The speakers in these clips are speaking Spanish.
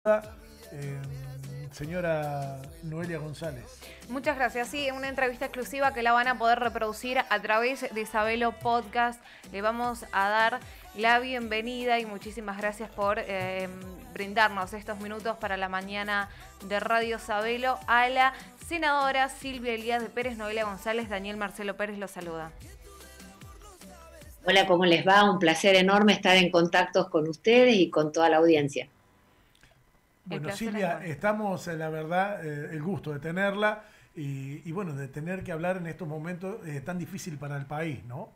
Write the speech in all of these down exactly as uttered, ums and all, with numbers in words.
Eh, señora Noelia González. Muchas gracias. Sí, una entrevista exclusiva que la van a poder reproducir a través de Sabelo Podcast. Le vamos a dar la bienvenida y muchísimas gracias por eh, brindarnos estos minutos para la mañana de Radio Sabelo. A la senadora Silvia Elías de Pérez, Noelia González, Daniel Marcelo Pérez los saluda. Hola, ¿cómo les va? Un placer enorme estar en contacto con ustedes y con toda la audiencia. Bueno, Silvia, estamos, la verdad, eh, el gusto de tenerla y, y bueno, de tener que hablar en estos momentos eh, tan difícil para el país, ¿no?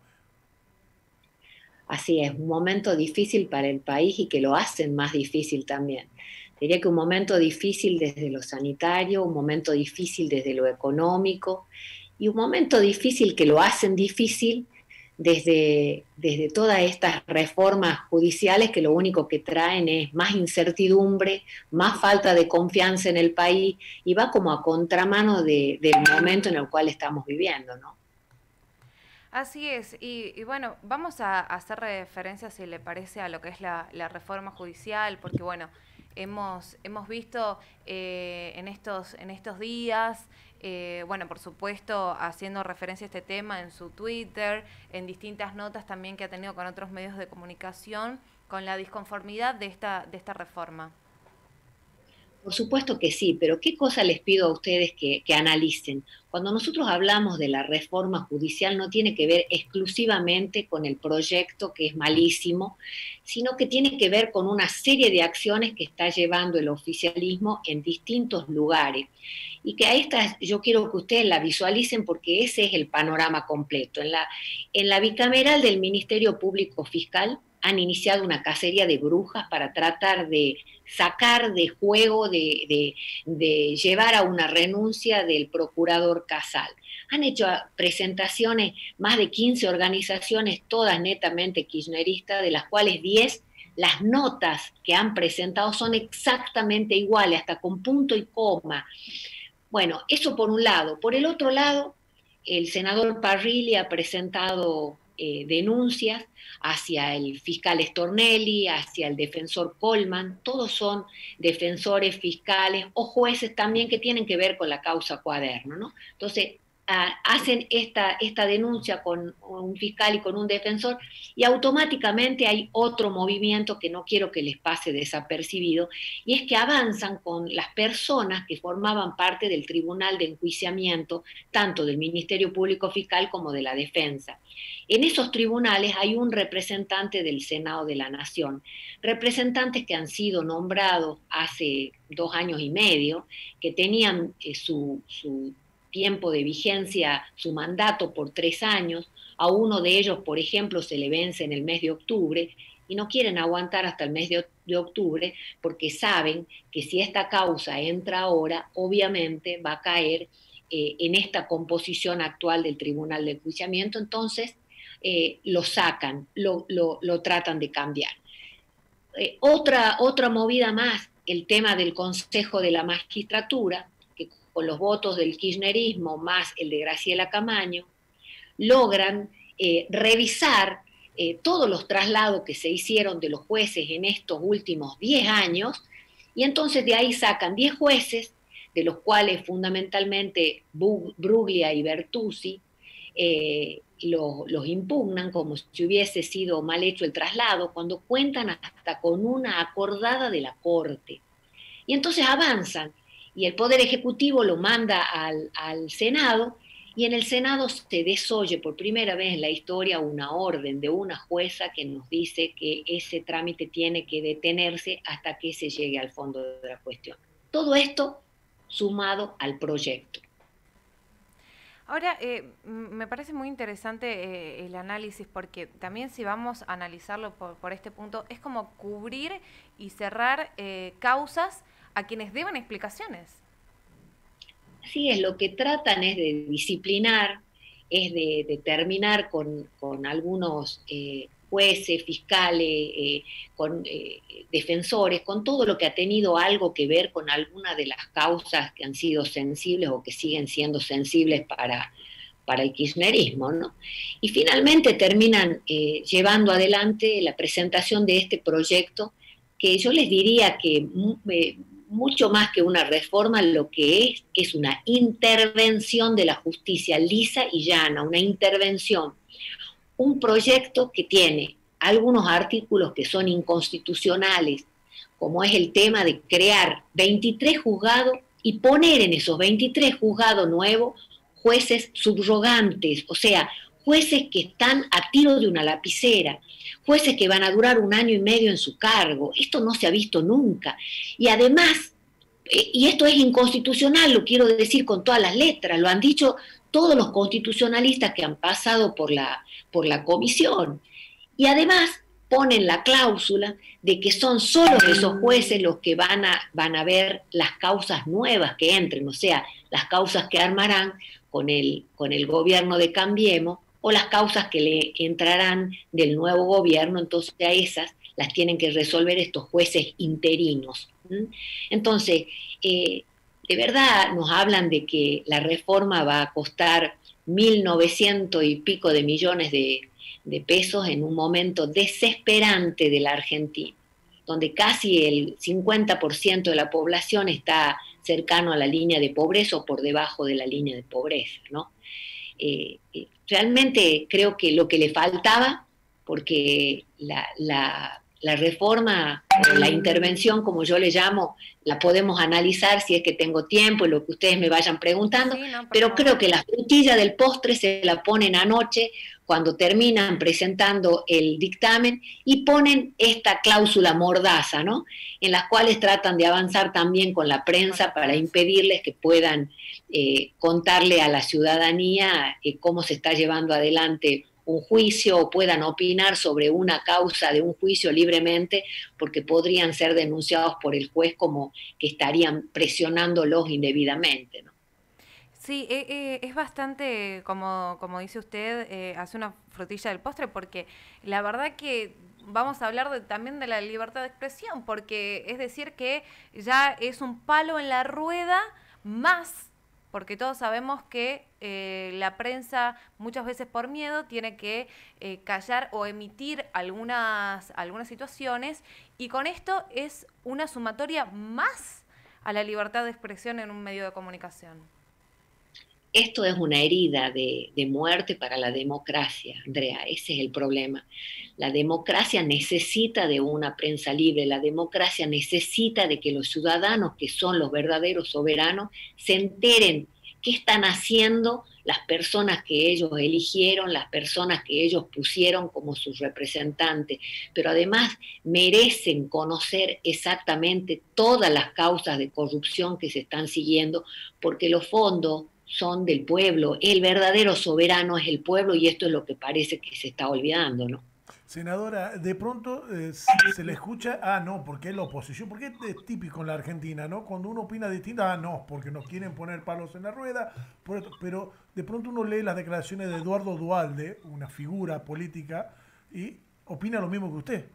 Así es, un momento difícil para el país y que lo hacen más difícil también. Diría que un momento difícil desde lo sanitario, un momento difícil desde lo económico y un momento difícil que lo hacen difícil desde, desde todas estas reformas judiciales que lo único que traen es más incertidumbre, más falta de confianza en el país y va como a contramano de, del momento en el cual estamos viviendo, ¿no? Así es, y, y bueno, vamos a, a hacer referencia, si le parece, a lo que es la, la reforma judicial, porque bueno, hemos, hemos visto eh, en, estos, en estos días, eh, bueno, por supuesto, haciendo referencia a este tema en su Twitter, en distintas notas también que ha tenido con otros medios de comunicación, con la disconformidad de esta, de esta reforma. Por supuesto que sí, pero ¿qué cosa les pido a ustedes que, que analicen? Cuando nosotros hablamos de la reforma judicial no tiene que ver exclusivamente con el proyecto, que es malísimo, sino que tiene que ver con una serie de acciones que está llevando el oficialismo en distintos lugares. Y que a estas yo quiero que ustedes la visualicen porque ese es el panorama completo. En la, en la bicameral del Ministerio Público Fiscal han iniciado una cacería de brujas para tratar de sacar de juego, de, de, de llevar a una renuncia del procurador Casal. Han hecho presentaciones, más de quince organizaciones, todas netamente kirchneristas, de las cuales diez, las notas que han presentado son exactamente iguales, hasta con punto y coma. Bueno, eso por un lado. Por el otro lado, el senador Parrilli ha presentado eh, denuncias hacia el fiscal Stornelli, hacia el defensor Colman, todos son defensores fiscales o jueces también que tienen que ver con la causa Cuaderno, ¿no? Entonces, uh, hacen esta, esta denuncia con un fiscal y con un defensor y automáticamente hay otro movimiento que no quiero que les pase desapercibido, y es que avanzan con las personas que formaban parte del Tribunal de Enjuiciamiento, tanto del Ministerio Público Fiscal como de la Defensa. En esos tribunales hay un representante del Senado de la Nación, representantes que han sido nombrados hace dos años y medio, que tenían eh, su, su tiempo de vigencia, su mandato por tres años. A uno de ellos, por ejemplo, se le vence en el mes de octubre y no quieren aguantar hasta el mes de, de octubre porque saben que si esta causa entra ahora, obviamente va a caer eh, en esta composición actual del Tribunal de Enjuiciamiento. Entonces, Eh, lo sacan, lo, lo, lo tratan de cambiar. Eh, otra, otra movida más, el tema del Consejo de la Magistratura, que con los votos del kirchnerismo más el de Graciela Camaño, logran eh, revisar eh, todos los traslados que se hicieron de los jueces en estos últimos diez años, y entonces de ahí sacan diez jueces, de los cuales fundamentalmente Bruglia y Bertuzzi, eh, Los, los impugnan como si hubiese sido mal hecho el traslado, cuando cuentan hasta con una acordada de la Corte. Y entonces avanzan, y el Poder Ejecutivo lo manda al, al Senado, y en el Senado se desoye por primera vez en la historia una orden de una jueza que nos dice que ese trámite tiene que detenerse hasta que se llegue al fondo de la cuestión. Todo esto sumado al proyecto. Ahora, eh, me parece muy interesante eh, el análisis, porque también si vamos a analizarlo por, por este punto, es como cubrir y cerrar eh, causas a quienes deban explicaciones. Así es, lo que tratan es de disciplinar, es de, de terminar con, con algunos eh, jueces, fiscales, eh, con eh, defensores, con todo lo que ha tenido algo que ver con alguna de las causas que han sido sensibles o que siguen siendo sensibles para, para el kirchnerismo, ¿no? Y finalmente terminan eh, llevando adelante la presentación de este proyecto que yo les diría que eh, mucho más que una reforma, lo que es es una intervención de la justicia lisa y llana, una intervención, un proyecto que tiene algunos artículos que son inconstitucionales, como es el tema de crear veintitrés juzgados y poner en esos veintitrés juzgados nuevos jueces subrogantes, o sea, jueces que están a tiro de una lapicera, jueces que van a durar un año y medio en su cargo. Esto no se ha visto nunca. Y además, y esto es inconstitucional, lo quiero decir con todas las letras, lo han dicho todos los constitucionalistas que han pasado por la, por la comisión. Y además ponen la cláusula de que son solo esos jueces los que van a, van a ver las causas nuevas que entren, o sea, las causas que armarán con el, con el gobierno de Cambiemos, o las causas que le entrarán del nuevo gobierno, entonces a esas las tienen que resolver estos jueces interinos. ¿Mm? Entonces, eh, de verdad nos hablan de que la reforma va a costar mil novecientos y pico de millones de, de pesos en un momento desesperante de la Argentina, donde casi el cincuenta por ciento de la población está cercano a la línea de pobreza o por debajo de la línea de pobreza, ¿no? Eh, realmente creo que lo que le faltaba, porque la, la, la reforma, la intervención, como yo le llamo, la podemos analizar si es que tengo tiempo y lo que ustedes me vayan preguntando, sí, no, pero creo que la frutilla del postre se la ponen anoche cuando terminan presentando el dictamen y ponen esta cláusula mordaza, ¿no? En las cuales tratan de avanzar también con la prensa para impedirles que puedan eh, contarle a la ciudadanía eh, cómo se está llevando adelante un juicio o puedan opinar sobre una causa de un juicio libremente, porque podrían ser denunciados por el juez como que estarían presionándolos indebidamente, ¿no? Sí, eh, eh, es bastante, como, como dice usted, eh, hace una frutilla del postre, porque la verdad que vamos a hablar de, también de la libertad de expresión, porque es decir que ya es un palo en la rueda más, porque todos sabemos que eh, la prensa muchas veces por miedo tiene que eh, callar o emitir algunas, algunas situaciones, y con esto es una sumatoria más a la libertad de expresión en un medio de comunicación. Esto es una herida de, de muerte para la democracia, Andrea, ese es el problema. La democracia necesita de una prensa libre, la democracia necesita de que los ciudadanos, que son los verdaderos soberanos, se enteren qué están haciendo las personas que ellos eligieron, las personas que ellos pusieron como sus representantes, pero además merecen conocer exactamente todas las causas de corrupción que se están siguiendo, porque los fondos son del pueblo, el verdadero soberano es el pueblo, y esto es lo que parece que se está olvidando, ¿no? Senadora, de pronto eh, se le escucha, ah, no, porque es la oposición, porque es típico en la Argentina, ¿no? Cuando uno opina distinto, ah, no, porque nos quieren poner palos en la rueda, pero de pronto uno lee las declaraciones de Eduardo Duhalde, una figura política, y opina lo mismo que usted.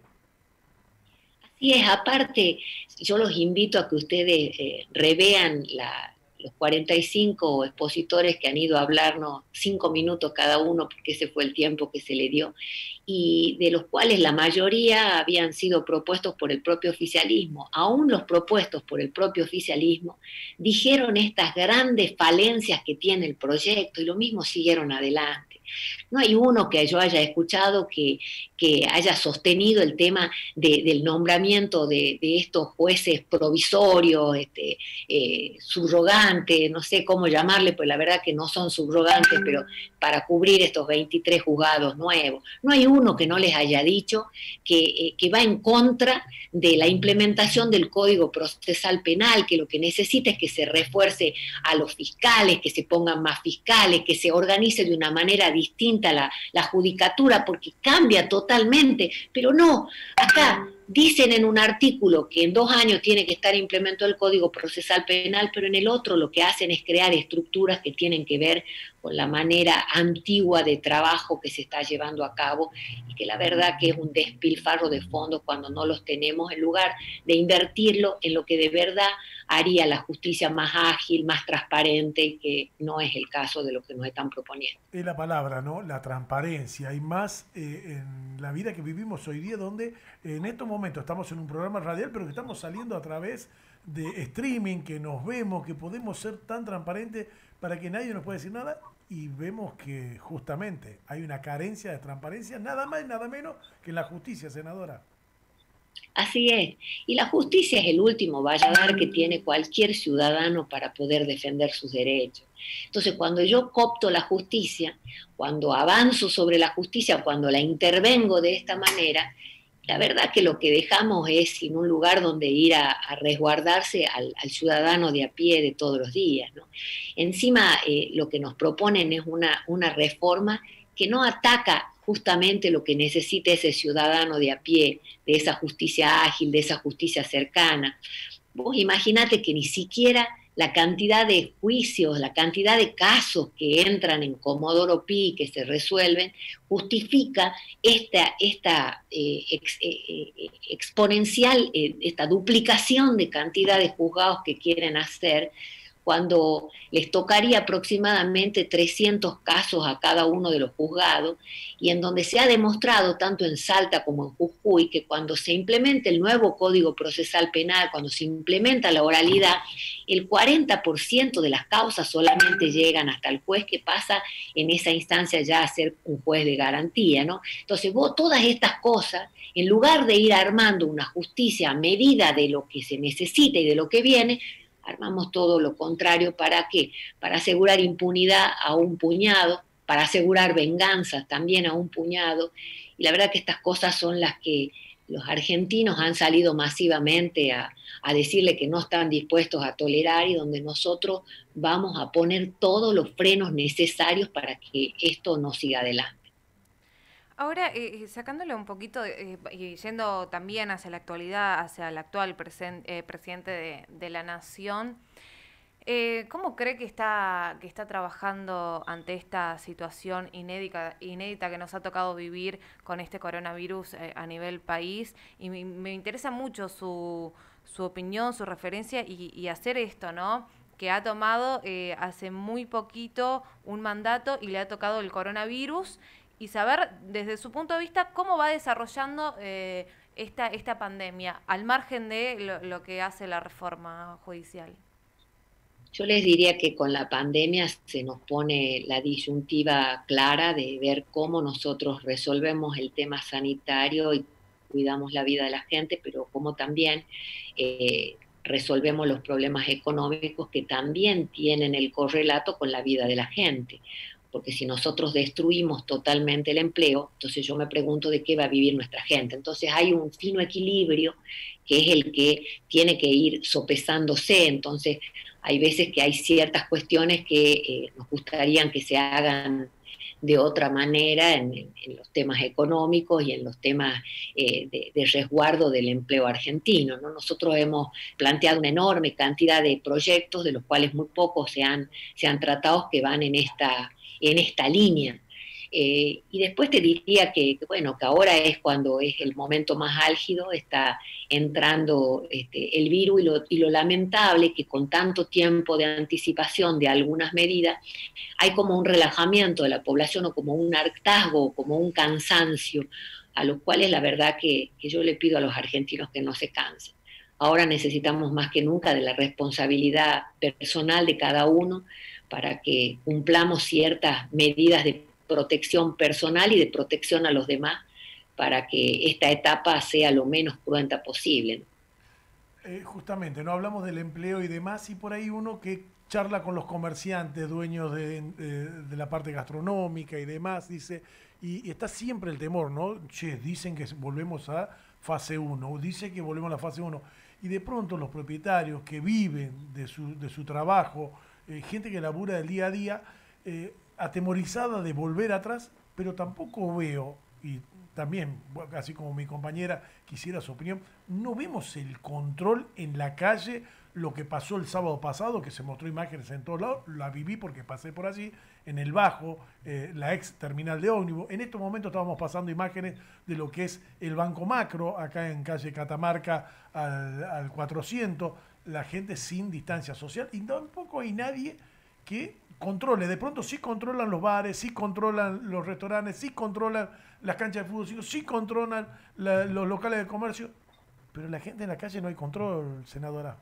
Así es, aparte, yo los invito a que ustedes eh, revean la... los cuarenta y cinco expositores que han ido a hablarnos cinco minutos cada uno, porque ese fue el tiempo que se le dio, y de los cuales la mayoría habían sido propuestos por el propio oficialismo. Aún los propuestos por el propio oficialismo dijeron estas grandes falencias que tiene el proyecto, y lo mismo siguieron adelante. No hay uno que yo haya escuchado que, que haya sostenido el tema de, del nombramiento de, de estos jueces provisorios, este, eh, subrogantes, no sé cómo llamarle, pues la verdad que no son subrogantes, pero para cubrir estos veintitrés juzgados nuevos. No hay uno que no les haya dicho que, eh, que va en contra de la implementación del Código Procesal Penal, que lo que necesita es que se refuerce a los fiscales, que se pongan más fiscales, que se organice de una manera distinta la, la judicatura, porque cambia totalmente, pero no, acá dicen en un artículo que en dos años tiene que estar implementado el Código Procesal Penal, pero en el otro lo que hacen es crear estructuras que tienen que ver con la manera antigua de trabajo que se está llevando a cabo, y que la verdad que es un despilfarro de fondos cuando no los tenemos, en lugar de invertirlo en lo que de verdad haría la justicia más ágil, más transparente, que no es el caso de lo que nos están proponiendo. Es la palabra, ¿no? La transparencia, y más eh, en la vida que vivimos hoy día, donde en estos momentos momento estamos en un programa radial, pero que estamos saliendo a través de streaming, que nos vemos, que podemos ser tan transparentes para que nadie nos pueda decir nada, y vemos que justamente hay una carencia de transparencia, nada más y nada menos que en la justicia, senadora. Así es. Y la justicia es el último valladar que tiene cualquier ciudadano para poder defender sus derechos. Entonces, cuando yo coopto la justicia, cuando avanzo sobre la justicia, cuando la intervengo de esta manera, la verdad que lo que dejamos es sin un lugar donde ir a, a resguardarse al, al ciudadano de a pie de todos los días, ¿no? Encima, eh, lo que nos proponen es una, una reforma que no ataca justamente lo que necesita ese ciudadano de a pie, de esa justicia ágil, de esa justicia cercana. Vos imaginate que ni siquiera la cantidad de juicios, la cantidad de casos que entran en Comodoro Pi, que se resuelven, justifica esta, esta eh, ex, eh, exponencial, eh, esta duplicación de cantidad de juzgados que quieren hacer, cuando les tocaría aproximadamente trescientos casos a cada uno de los juzgados, y en donde se ha demostrado, tanto en Salta como en Jujuy, que cuando se implementa el nuevo Código Procesal Penal, cuando se implementa la oralidad, el cuarenta por ciento de las causas solamente llegan hasta el juez, que pasa en esa instancia ya a ser un juez de garantía, ¿no? Entonces vos todas estas cosas, en lugar de ir armando una justicia a medida de lo que se necesita y de lo que viene, armamos todo lo contrario. ¿Para qué? Para asegurar impunidad a un puñado, para asegurar venganzas también a un puñado. Y la verdad que estas cosas son las que los argentinos han salido masivamente a, a decirle que no están dispuestos a tolerar, y donde nosotros vamos a poner todos los frenos necesarios para que esto no siga adelante. Ahora, eh, sacándole un poquito eh, y yendo también hacia la actualidad, hacia el actual presen, eh, presidente de, de la Nación, eh, ¿cómo cree que está, que está trabajando ante esta situación inédita, inédita que nos ha tocado vivir con este coronavirus eh, a nivel país? Y me, me interesa mucho su, su opinión, su referencia y, y hacer esto, ¿no? Que ha tomado eh, hace muy poquito un mandato y le ha tocado el coronavirus, y saber desde su punto de vista cómo va desarrollando eh, esta, esta pandemia, al margen de lo, lo que hace la reforma judicial. Yo les diría que con la pandemia se nos pone la disyuntiva clara de ver cómo nosotros resolvemos el tema sanitario y cuidamos la vida de la gente, pero cómo también eh, resolvemos los problemas económicos que también tienen el correlato con la vida de la gente. Porque si nosotros destruimos totalmente el empleo, entonces yo me pregunto de qué va a vivir nuestra gente. Entonces hay un fino equilibrio que es el que tiene que ir sopesándose. Entonces hay veces que hay ciertas cuestiones que eh, nos gustaría que se hagan de otra manera en, en, en los temas económicos y en los temas eh, de, de resguardo del empleo argentino, ¿no? Nosotros hemos planteado una enorme cantidad de proyectos, de los cuales muy pocos se han, se han tratado, que van en esta en esta línea. Eh, y después te diría que, que, bueno, que ahora es cuando es el momento más álgido, está entrando este, el virus, y lo, y lo lamentable que con tanto tiempo de anticipación de algunas medidas, hay como un relajamiento de la población, o como un hartazgo, o como un cansancio, a los cuales la verdad que, que yo le pido a los argentinos que no se cansen. Ahora necesitamos más que nunca de la responsabilidad personal de cada uno, para que cumplamos ciertas medidas de protección personal y de protección a los demás, para que esta etapa sea lo menos cruenta posible. Eh, justamente, no hablamos del empleo y demás, y por ahí uno que charla con los comerciantes, dueños de, de, de la parte gastronómica y demás, dice, y, y está siempre el temor, ¿no? Che, dicen que volvemos a fase uno, dice que volvemos a la fase uno, y de pronto los propietarios que viven de su, de su trabajo, Eh, gente que labura del día a día, eh, atemorizada de volver atrás, pero tampoco veo, y también, así como mi compañera quisiera su opinión, no vemos el control en la calle, lo que pasó el sábado pasado, que se mostró imágenes en todos lados, la viví porque pasé por allí, en el Bajo, eh, la ex terminal de ómnibus. En estos momentos estábamos pasando imágenes de lo que es el Banco Macro, acá en calle Catamarca al, al cuatrocientos, la gente sin distancia social, y tampoco hay nadie que controle. De pronto sí controlan los bares, sí controlan los restaurantes, sí controlan las canchas de fútbol, sí controlan la, los locales de comercio, pero la gente en la calle no hay control, senadora.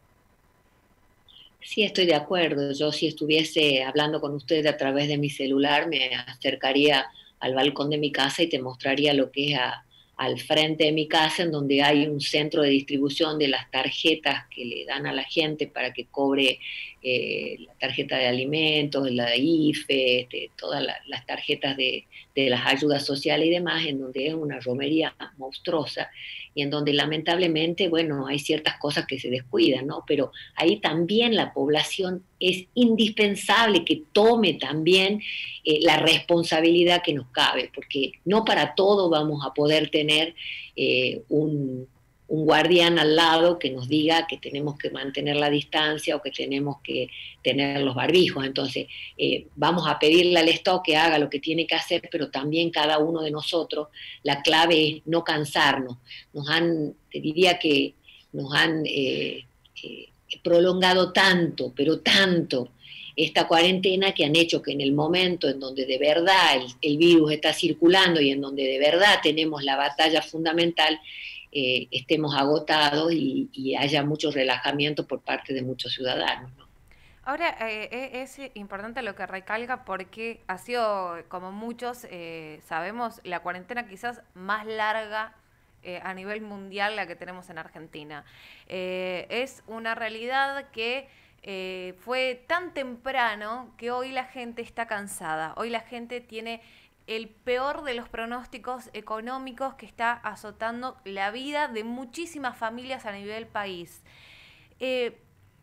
Sí, estoy de acuerdo. Yo si estuviese hablando con usted a través de mi celular, me acercaría al balcón de mi casa y te mostraría lo que es a- al frente de mi casa, en donde hay un centro de distribución de las tarjetas que le dan a la gente para que cobre eh, la tarjeta de alimentos, la de I F E, este, todas la- las tarjetas de, de las ayudas sociales y demás, en donde es una romería monstruosa y en donde lamentablemente, bueno, hay ciertas cosas que se descuidan, ¿no? Pero ahí también la población es indispensable que tome también eh, la responsabilidad que nos cabe, porque no para todo vamos a poder tener eh, un, un guardián al lado que nos diga que tenemos que mantener la distancia o que tenemos que tener los barbijos. Entonces, eh, vamos a pedirle al Estado que haga lo que tiene que hacer, pero también cada uno de nosotros, la clave es no cansarnos. Nos han, te diría que nos han eh, eh, prolongado tanto, pero tanto, esta cuarentena que han hecho que en el momento en donde de verdad el, el virus está circulando y en donde de verdad tenemos la batalla fundamental, eh, estemos agotados y, y haya mucho relajamiento por parte de muchos ciudadanos, ¿no? Ahora, eh, e- es importante lo que recalca porque ha sido, como muchos eh, sabemos, la cuarentena quizás más larga eh, a nivel mundial la que tenemos en Argentina. Eh, es una realidad que eh, fue tan temprano que hoy la gente está cansada. Hoy la gente tiene el peor de los pronósticos económicos que está azotando la vida de muchísimas familias a nivel país. Eh,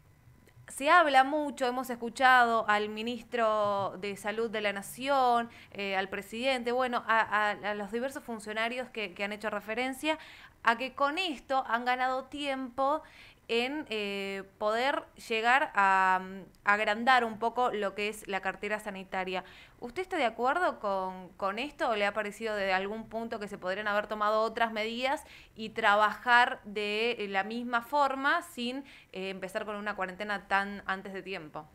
Se habla mucho, hemos escuchado al ministro de Salud de la Nación, eh, al presidente, bueno, a, a- a los diversos funcionarios que, que han hecho referencia a que con esto han ganado tiempo en eh, poder llegar a, mm, agrandar un poco lo que es la cartera sanitaria. ¿Usted está de acuerdo con, con esto o le ha parecido de algún punto que se podrían haber tomado otras medidas y trabajar de la misma forma sin eh, empezar con una cuarentena tan antes de tiempo?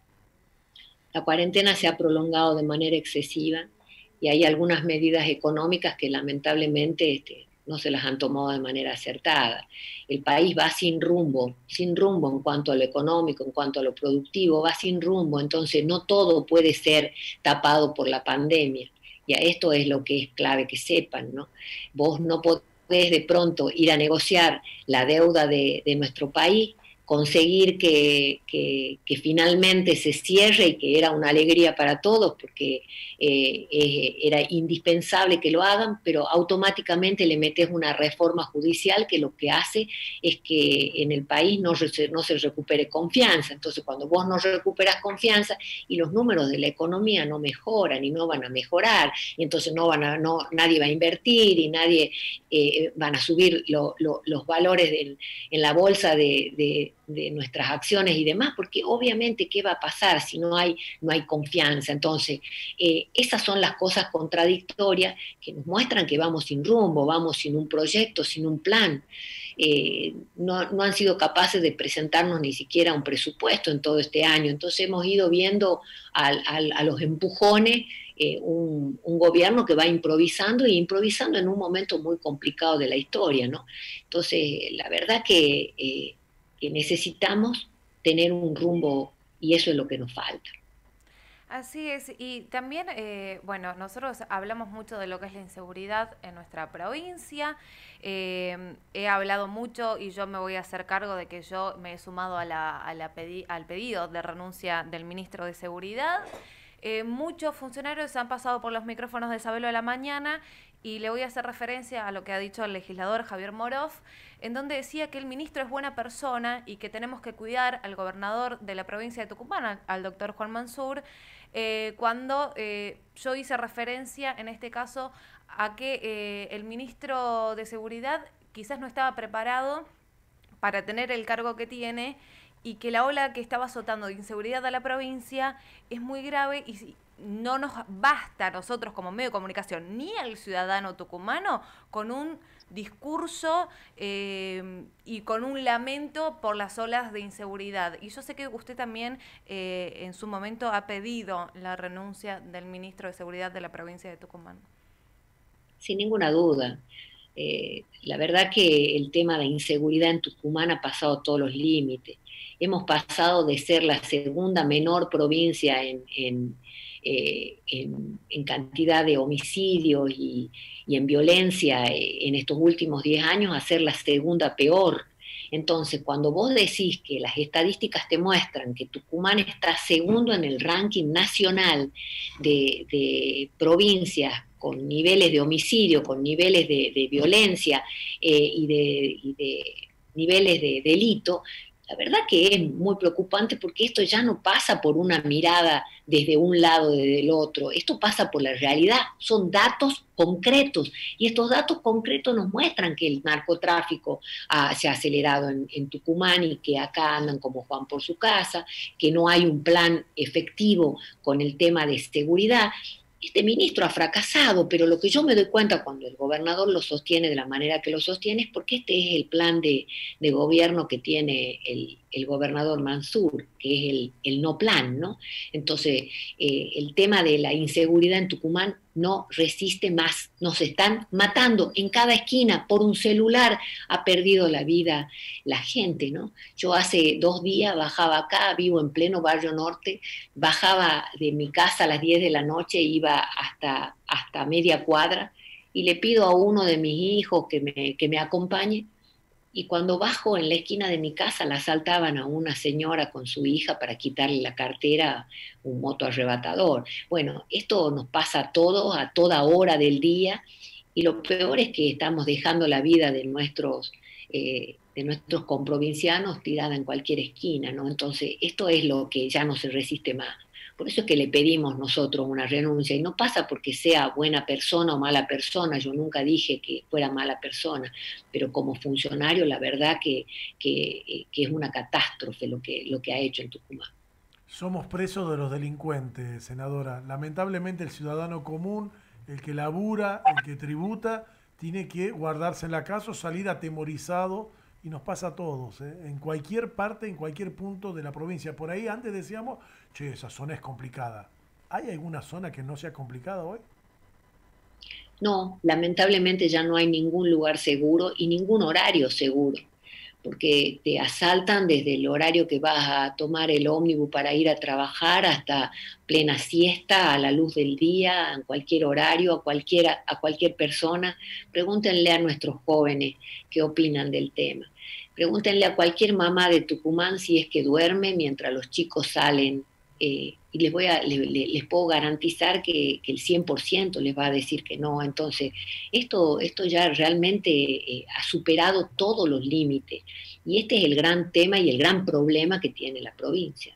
La cuarentena se ha prolongado de manera excesiva y hay algunas medidas económicas que lamentablemente este, no se las han tomado de manera acertada. El país va sin rumbo, sin rumbo en cuanto a lo económico, en cuanto a lo productivo, va sin rumbo, entonces no todo puede ser tapado por la pandemia. Y a esto es lo que es clave que sepan, ¿no? Vos no podés de pronto ir a negociar la deuda de, de nuestro país, conseguir que, que, que, finalmente se cierre y que era una alegría para todos porque eh, eh, era indispensable que lo hagan, pero automáticamente le metes una reforma judicial que lo que hace es que en el país no, no se recupere confianza. Entonces, cuando vos no recuperas confianza y los números de la economía no mejoran y no van a mejorar, y entonces no van a, no, nadie va a invertir y nadie eh, van a subir lo, lo, los valores del, en la bolsa de, de de nuestras acciones y demás, porque obviamente qué va a pasar si no hay, no hay confianza. Entonces, eh, esas son las cosas contradictorias que nos muestran que vamos sin rumbo, vamos sin un proyecto, sin un plan. Eh, no, no han sido capaces de presentarnos ni siquiera un presupuesto en todo este año. Entonces hemos ido viendo al, al, a los empujones eh, un, un gobierno que va improvisando y improvisando en un momento muy complicado de la historia, ¿no? Entonces, la verdad que... Eh, que necesitamos tener un rumbo y eso es lo que nos falta. Así es, y también, eh, bueno, nosotros hablamos mucho de lo que es la inseguridad en nuestra provincia. Eh, he hablado mucho y yo me voy a hacer cargo de que yo me he sumado a la, a la pedi al pedido de renuncia del ministro de Seguridad. Eh, muchos funcionarios han pasado por los micrófonos de Sabelo de la Mañana y le voy a hacer referencia a lo que ha dicho el legislador Javier Moroff, en donde decía que el ministro es buena persona y que tenemos que cuidar al gobernador de la provincia de Tucumán, al doctor Juan Mansur, eh, cuando eh, yo hice referencia, en este caso, a que eh, el ministro de Seguridad quizás no estaba preparado para tener el cargo que tiene y que la ola que estaba azotando de inseguridad a la provincia es muy grave y no nos basta a nosotros como medio de comunicación ni al ciudadano tucumano con un discurso eh, y con un lamento por las olas de inseguridad. Y yo sé que usted también eh, en su momento ha pedido la renuncia del ministro de Seguridad de la provincia de Tucumán. Sin ninguna duda. Eh, la verdad que el tema de inseguridad en Tucumán ha pasado todos los límites. Hemos pasado de ser la segunda menor provincia en, en, eh, en, en cantidad de homicidios y, y en violencia eh, en estos últimos diez años a ser la segunda peor. Entonces, cuando vos decís que las estadísticas te muestran que Tucumán está segundo en el ranking nacional de, de provincias con niveles de homicidio, con niveles de, de violencia eh, y, de, y de niveles de delito, la verdad que es muy preocupante porque esto ya no pasa por una mirada desde un lado o desde el otro, esto pasa por la realidad, son datos concretos y estos datos concretos nos muestran que el narcotráfico ah, se ha acelerado en, en Tucumán y que acá andan como Juan por su casa, que no hay un plan efectivo con el tema de seguridad. Este ministro ha fracasado, pero lo que yo me doy cuenta cuando el gobernador lo sostiene de la manera que lo sostiene es porque este es el plan de, de gobierno que tiene el, el gobernador Mansur, que es el, el no plan, ¿no? Entonces, eh, el tema de la inseguridad en Tucumán no resiste más, nos están matando en cada esquina, por un celular ha perdido la vida la gente, ¿no? Yo hace dos días bajaba acá, vivo en pleno barrio norte, bajaba de mi casa a las diez de la noche, iba hasta, hasta media cuadra y le pido a uno de mis hijos que me, que me acompañe. Y cuando bajo en la esquina de mi casa la asaltaban a una señora con su hija para quitarle la cartera, un moto arrebatador. Bueno, esto nos pasa a todos, a toda hora del día, y lo peor es que estamos dejando la vida de nuestros, eh, de nuestros comprovincianos tirada en cualquier esquina, ¿no? Entonces, esto es lo que ya no se resiste más. Por eso es que le pedimos nosotros una renuncia, y no pasa porque sea buena persona o mala persona, yo nunca dije que fuera mala persona, pero como funcionario la verdad que, que, que es una catástrofe lo que, lo que ha hecho en Tucumán. Somos presos de los delincuentes, senadora. Lamentablemente el ciudadano común, el que labura, el que tributa, tiene que guardarse en la casa o salir atemorizado, y nos pasa a todos, ¿eh? En cualquier parte, en cualquier punto de la provincia. Por ahí antes decíamos, che, esa zona es complicada. ¿Hay alguna zona que no sea complicada hoy? No, lamentablemente ya no hay ningún lugar seguro y ningún horario seguro, porque te asaltan desde el horario que vas a tomar el ómnibus para ir a trabajar hasta plena siesta, a la luz del día, en cualquier horario, a, cualquiera, a cualquier persona. Pregúntenle a nuestros jóvenes qué opinan del tema. Pregúntenle a cualquier mamá de Tucumán si es que duerme mientras los chicos salen. Eh, y les, voy a, les, les puedo garantizar que, que el cien por ciento les va a decir que no. Entonces, esto, esto ya realmente eh, ha superado todos los límites. Y este es el gran tema y el gran problema que tiene la provincia.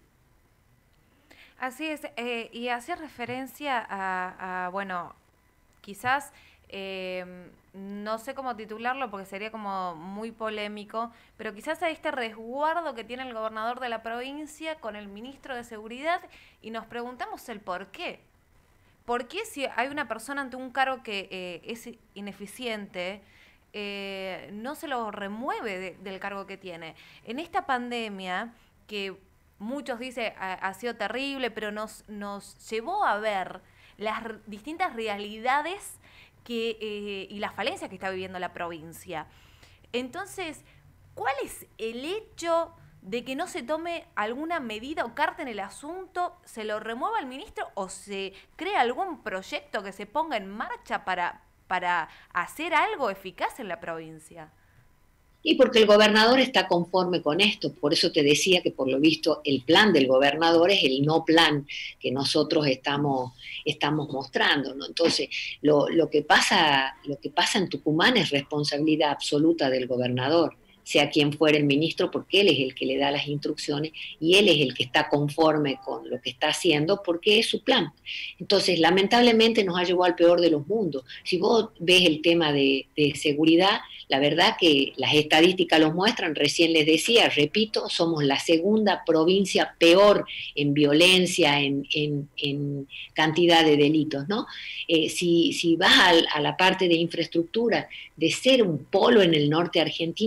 Así es, eh, y hace referencia a, a bueno, quizás, eh, no sé cómo titularlo porque sería como muy polémico, pero quizás a este resguardo que tiene el gobernador de la provincia con el ministro de Seguridad, y nos preguntamos el por qué. ¿Por qué si hay una persona ante un cargo que eh, es ineficiente, eh, no se lo remueve de, del cargo que tiene? En esta pandemia, que muchos dicen ha, ha sido terrible, pero nos, nos llevó a ver las distintas realidades que, eh, y las falencias que está viviendo la provincia. Entonces, ¿cuál es el hecho de que no se tome alguna medida o carta en el asunto, se lo remueva el ministro o se crea algún proyecto que se ponga en marcha para, para hacer algo eficaz en la provincia? Y porque el gobernador está conforme con esto, por eso te decía que por lo visto el plan del gobernador es el no plan que nosotros estamos, estamos mostrando, ¿no? Entonces, lo, lo, que pasa, lo que pasa en Tucumán es responsabilidad absoluta del gobernador, sea quien fuera el ministro, porque él es el que le da las instrucciones y él es el que está conforme con lo que está haciendo porque es su plan. Entonces, lamentablemente nos ha llevado al peor de los mundos. Si vos ves el tema de, de seguridad, la verdad que las estadísticas lo muestran, recién les decía, repito, somos la segunda provincia peor en violencia, en, en, en cantidad de delitos, ¿no? Eh, si, si vas a, a la parte de infraestructura, de ser un polo en el norte argentino, la infraestructura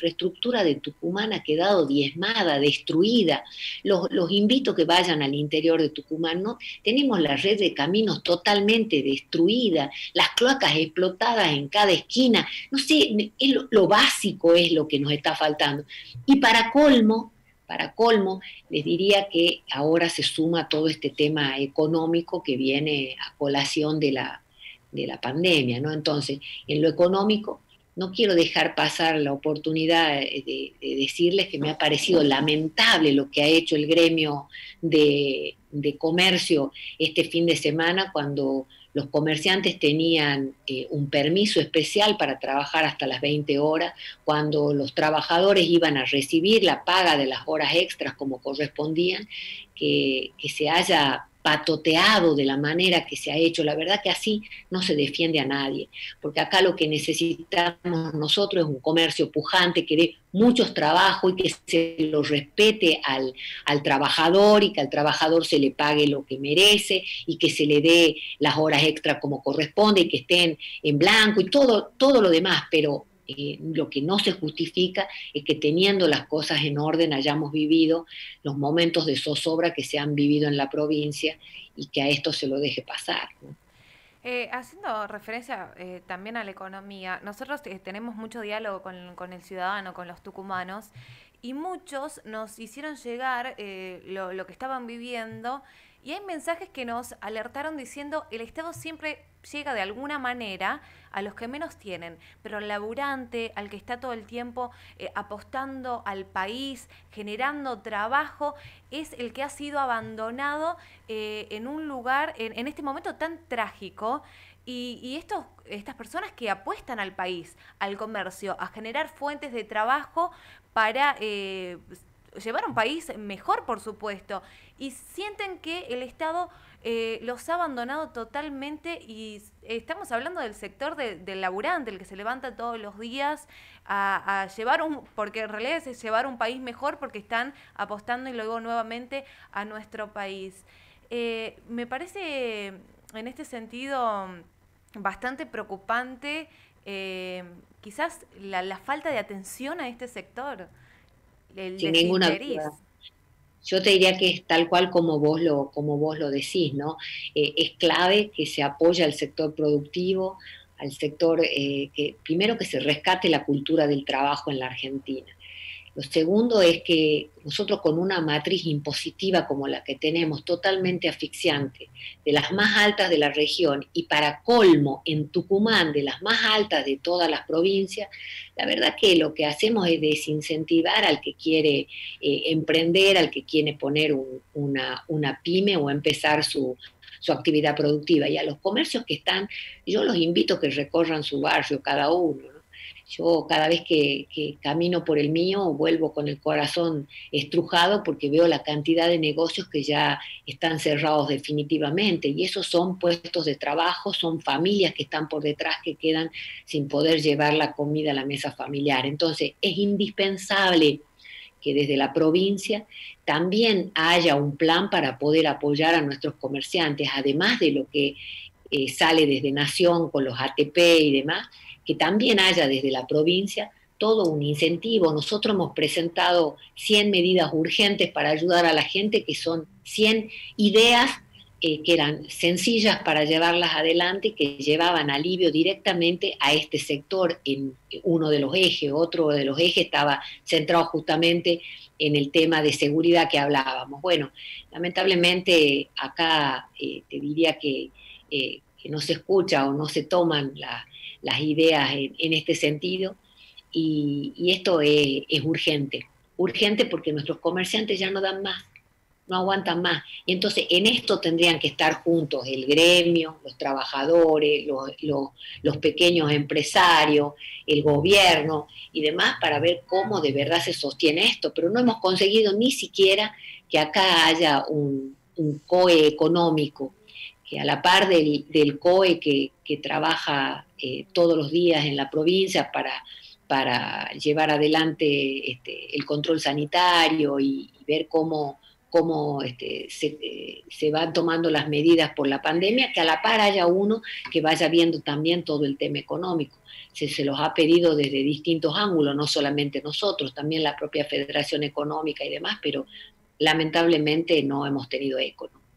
infraestructura de Tucumán ha quedado diezmada, destruida. Los, los invito a que vayan al interior de Tucumán, ¿no? Tenemos la red de caminos totalmente destruida, las cloacas explotadas en cada esquina. No sé, lo, lo básico es lo que nos está faltando. Y para colmo, Para colmo, les diría que ahora se suma todo este tema económico que viene a colación de la, de la pandemia, ¿no? Entonces, en lo económico, no quiero dejar pasar la oportunidad de, de decirles que me ha parecido lamentable lo que ha hecho el gremio de, de comercio este fin de semana, cuando los comerciantes tenían eh, un permiso especial para trabajar hasta las veinte horas, cuando los trabajadores iban a recibir la paga de las horas extras como correspondían, que, que se haya patoteado de la manera que se ha hecho. La verdad que así no se defiende a nadie, porque acá lo que necesitamos nosotros es un comercio pujante que dé muchos trabajos y que se lo respete al, al trabajador, y que al trabajador se le pague lo que merece y que se le dé las horas extras como corresponde y que estén en blanco y todo, todo lo demás, pero Eh, lo que no se justifica es que teniendo las cosas en orden hayamos vivido los momentos de zozobra que se han vivido en la provincia y que a esto se lo deje pasar, ¿no? Eh, haciendo referencia eh, también a la economía, nosotros eh, tenemos mucho diálogo con, con el ciudadano, con los tucumanos, y muchos nos hicieron llegar eh, lo, lo que estaban viviendo, y hay mensajes que nos alertaron diciendo el Estado siempre llega de alguna manera a los que menos tienen, pero al laburante, al que está todo el tiempo eh, apostando al país, generando trabajo, es el que ha sido abandonado eh, en un lugar, en, en este momento tan trágico. Y, y estos, estas personas que apuestan al país, al comercio, a generar fuentes de trabajo para eh, llevar un país mejor, por supuesto, y sienten que el Estado eh, los ha abandonado totalmente, y estamos hablando del sector de, del laburante, el que se levanta todos los días a, a llevar un, porque en realidad es llevar un país mejor, porque están apostando y luego nuevamente a nuestro país. Eh, me parece en este sentido bastante preocupante eh, quizás la, la falta de atención a este sector, el Sin ninguna desinterés. duda. Yo te diría que es tal cual como vos lo, como vos lo decís, ¿no? Eh, es clave que se apoye al sector productivo, al sector, eh, que primero que se rescate la cultura del trabajo en la Argentina. Lo segundo es que nosotros, con una matriz impositiva como la que tenemos, totalmente asfixiante, de las más altas de la región, y para colmo en Tucumán de las más altas de todas las provincias, la verdad que lo que hacemos es desincentivar al que quiere eh, emprender, al que quiere poner un, una, una pyme o empezar su, su actividad productiva. Y a los comercios que están, yo los invito a que recorran su barrio cada uno, ¿no? Yo cada vez que, que camino por el mío vuelvo con el corazón estrujado, porque veo la cantidad de negocios que ya están cerrados definitivamente, y esos son puestos de trabajo, son familias que están por detrás que quedan sin poder llevar la comida a la mesa familiar. Entonces es indispensable que desde la provincia también haya un plan para poder apoyar a nuestros comerciantes, además de lo que eh, sale desde Nación con los A T P y demás, que también haya desde la provincia todo un incentivo. Nosotros hemos presentado cien medidas urgentes para ayudar a la gente, que son cien ideas eh, que eran sencillas para llevarlas adelante, que llevaban alivio directamente a este sector en uno de los ejes. Otro de los ejes estaba centrado justamente en el tema de seguridad que hablábamos. Bueno, lamentablemente acá eh, te diría que, eh, que no se escucha o no se toman la las ideas en, en este sentido, y, y esto es, es urgente, urgente porque nuestros comerciantes ya no dan más, no aguantan más, y entonces en esto tendrían que estar juntos el gremio, los trabajadores, los, los, los pequeños empresarios, el gobierno y demás, para ver cómo de verdad se sostiene esto, pero no hemos conseguido ni siquiera que acá haya un, un C O E económico, que a la par del, del C O E que, que trabaja eh, todos los días en la provincia para, para llevar adelante este, el control sanitario y, y ver cómo, cómo este, se, eh, se van tomando las medidas por la pandemia, que a la par haya uno que vaya viendo también todo el tema económico. Se, se los ha pedido desde distintos ángulos, no solamente nosotros, también la propia Federación Económica y demás, pero lamentablemente no hemos tenido eco, ¿no?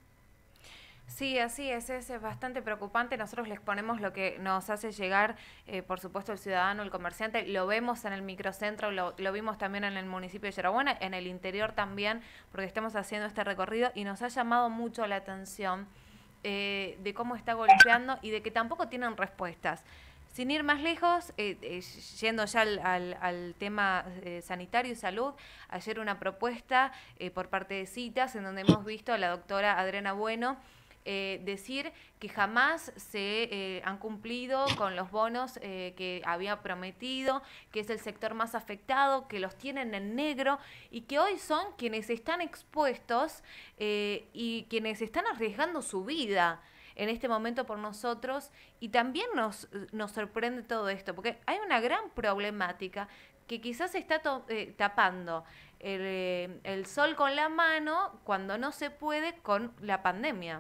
Sí, así es, es bastante preocupante. Nosotros les ponemos lo que nos hace llegar, eh, por supuesto, el ciudadano, el comerciante. Lo vemos en el microcentro, lo, lo vimos también en el municipio de Yerbabuena, en el interior también, porque estamos haciendo este recorrido y nos ha llamado mucho la atención eh, de cómo está golpeando y de que tampoco tienen respuestas. Sin ir más lejos, eh, eh, yendo ya al, al, al tema eh, sanitario y salud, ayer una propuesta eh, por parte de Citas, en donde hemos visto a la doctora Adriana Bueno eh, decir que jamás se eh, han cumplido con los bonos eh, que había prometido, que es el sector más afectado, que los tienen en negro y que hoy son quienes están expuestos eh, y quienes están arriesgando su vida en este momento por nosotros, y también nos, nos sorprende todo esto, porque hay una gran problemática que quizás está to, eh, tapando el, eh, el sol con la mano cuando no se puede con la pandemia.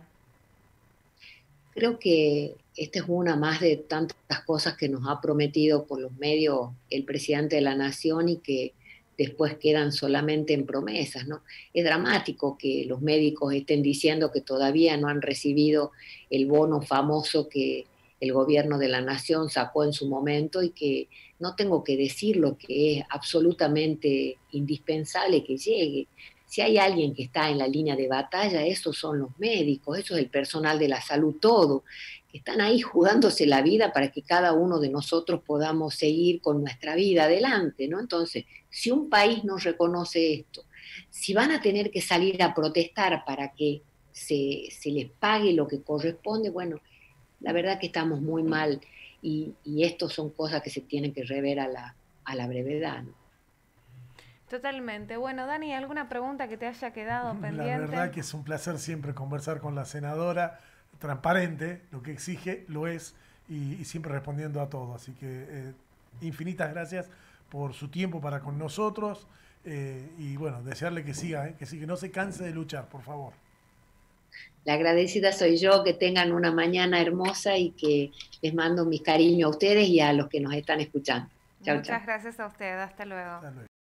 Creo que esta es una más de tantas cosas que nos ha prometido por los medios el presidente de la Nación y que después quedan solamente en promesas, ¿no? Es dramático que los médicos estén diciendo que todavía no han recibido el bono famoso que el gobierno de la Nación sacó en su momento y que no tengo que decir lo que es absolutamente indispensable que llegue. Si hay alguien que está en la línea de batalla, esos son los médicos, eso es el personal de la salud, todo, que están ahí jugándose la vida para que cada uno de nosotros podamos seguir con nuestra vida adelante, ¿no? Entonces, si un país no reconoce esto, si van a tener que salir a protestar para que se, se les pague lo que corresponde, bueno, la verdad que estamos muy mal y, y esto son cosas que se tienen que rever a la, a la brevedad, ¿no? Totalmente. Bueno, Dani, ¿alguna pregunta que te haya quedado pendiente? La verdad que es un placer siempre conversar con la senadora, transparente, lo que exige lo es, y, y siempre respondiendo a todo. Así que eh, infinitas gracias por su tiempo para con nosotros eh, y bueno, desearle que siga, eh, que siga, que no se canse de luchar, por favor. La agradecida soy yo, que tengan una mañana hermosa y que les mando mi cariño a ustedes y a los que nos están escuchando. Chau, Muchas chau. gracias a usted. Hasta luego. Hasta luego.